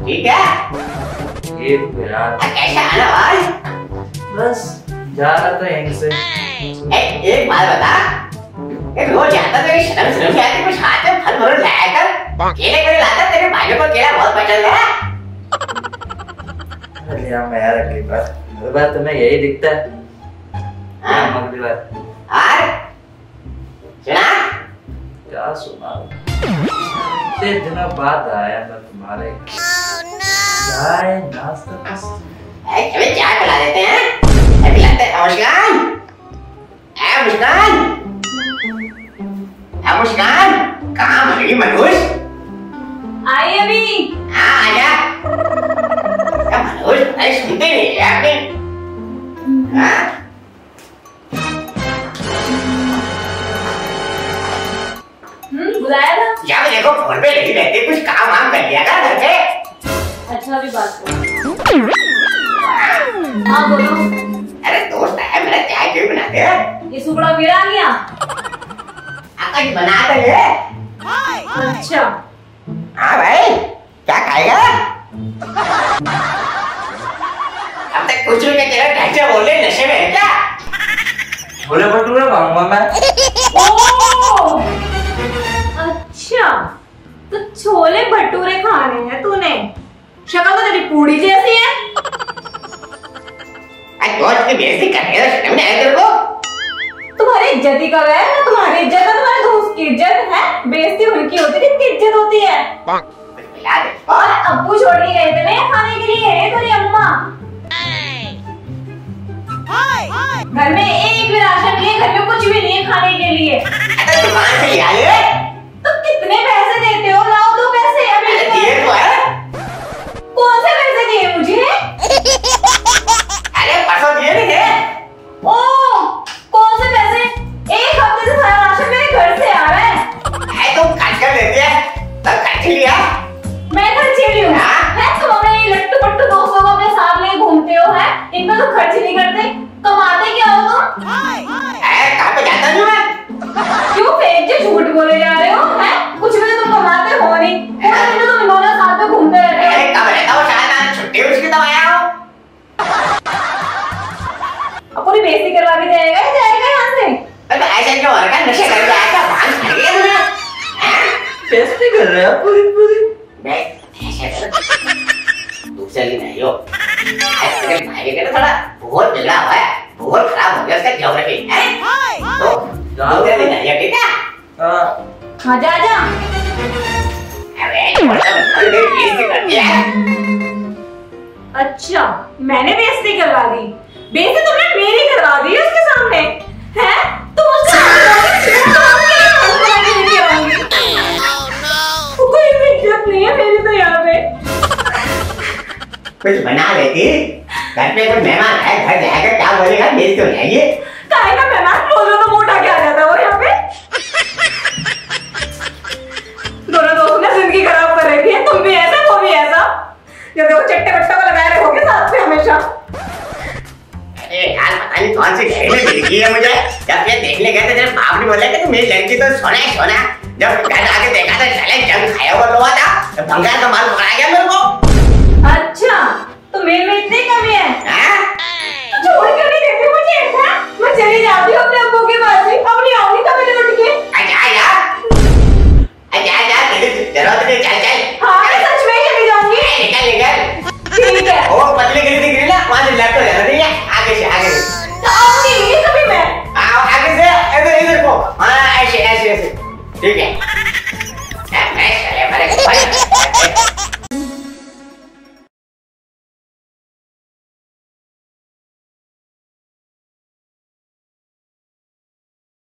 ठीक है? ठीक यार। कैसा आना भाई? बस जा रहा था यहीं से। एक बात बता, रोज जाता तो शर्म से आती, कुछ हाथ में फल फूल लाया कर, केले केले लाता, तेरे भाइयों को केला बहुत पसंद है। अरे यार मैं यार अगली बार तुम्हें यही दिखता है। हाँ अगली बार। और सुना? क्या सुना? इतने दिनों बाद आया मैं तुम्हारे। चाय नाश्ता बस। चलो चाय पिला देते हैं। पिलाते हैं। मुस्कान, मुस्कान, मुस्कान, कहाँ मरी मनोज? आई अभी। हाँ आजा। मनोज अरे सुनते नहीं है आपने? हाँ? बुलाया था? जब देखो फोन पे लगी रहती, कुछ काम वाम कर लिया कर घर पे। अच्छा अभी बात करो। हाँ बोलो। अरे दोस्त है मेरा, चाय क्यों बनाते हैं? ये सुगड़ा मेरा आ गया। आपका ही बनाते हैं। अच्छा। हाँ भाई, क्या खाएगा? अब तक कुछ भी नहीं तेरा ढंग से बोले, नशे में है क्या? छोले भटूरे खाऊंगा मैं। ओह, अच्छा तो छोले भटूरे खाने हैं तूने? शक्ल तो तेरी पूड़ी जैसी है। दोस्त की बेइज्जती कर रहे हो, शर्म नहीं आई तेरे को? तुम्हारी इज्जत ही कब है? ना तुम्हारी इज्जत है, तुम्हारे दोस्त की इज्जत है। बेइज्जती उनकी होती है जिनकी इज्जत होती है। कुछ मिला दे। और अब्बू छोड़ के गए थे ना खाने के लिए, तेरी अम्मा। घर में एक भी राशन नहीं है, घर में कुछ भी नहीं है खाने के लिए। दुकान से ले आए। तो कितने पैसे देते हो? लाओ दो पैसे अभी। दिए तो है। कौन से पैसे दिए मुझे? अरे परसों दिए नहीं थे। ओह, कौन से पैसे? एक हफ्ते से सारा राशन मेरे घर से आ रहा है। तुम खर्च कर देते हैं, तब खर्च लिया। मैं खर्चीली हूँ? तुम अपने लट्टू पट्टू दोस्तों को अपने साथ ले घूमते हो है? इनमें तो खर्च नहीं करते, कमाते क्या हो तुम? कहाँ पे जाता हूँ मैं? क्यों फेंक के झूठ बोले जा रहे हो? है कुछ भी तो तुम कमाते हो नहीं। पूरे दिन तुम दोनों साथ में घूमते रहते हो। कब रहता हूँ? शायद आज छुट्टी उसकी तब आया हूँ। अब पूरी बेइज्जती करवा के जाएगा यहाँ से? अरे ऐसे क्यों हो रहा है? नशे कर रहा है क्या? भांग खा लिया तुमने? बेइज्जती कर रहे हो पूरी। दूसरी नहीं हो। तेरे भाई के ना थोड़ा बहुत बिगड़ा हुआ है, बहुत खराब हो गया उसका ज्योग्राफी है। तो दूसरे दिन आइए, ठीक है? हाँ जा। अरे बेइज्जती कर दिया। अच्छा मैंने बेइज्जती करवा दी? बेइज्जती तुमने मेरी करवा दी है उसके सामने, है? तुम उसका कोई इज्जत नहीं है मेरी तो यहाँ पे। कुछ बना लेती, घर पे कोई मेहमान है, घर जाएगा क्या बोलेगा? मेरी तो है ये। काहे का मेहमान? बोलो तो मोटा क्या आ जाता है वो यहाँ पे। दोनों दोस्तों ने जिंदगी खराब कर रखी है, तुम भी ऐसा वो भी ऐसा। जब देखो चट्टे बट्टे को लगाए रखोगे साथ में हमेशा। अरे यार पता नहीं कौन सी घड़ी में मिल गई है मुझे। जब ये देखने गए थे तेरे बाप ने बोला कि मेरी लड़की तो सोना है सोना। जब घर आके देखा तो साले जंग खाया हुआ लोहा था, तो भंगार का माल पकड़ा गया मेरे को।